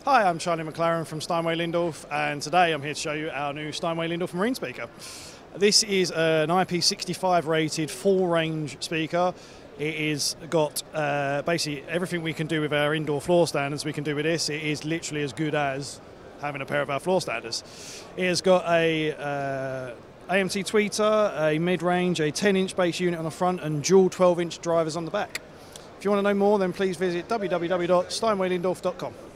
Hi, I'm Charlie McLaren from Steinway Lyngdorf, and today I'm here to show you our new Steinway Lyngdorf marine speaker. This is an IP65-rated full-range speaker. It is got basically everything we can do with our indoor floor standards we can do with this. It is literally as good as having a pair of our floor standards. It has got a AMT tweeter, a mid-range, a 10-inch base unit on the front, and dual 12-inch drivers on the back. If you want to know more, then please visit www.steinwaylyngdorf.com.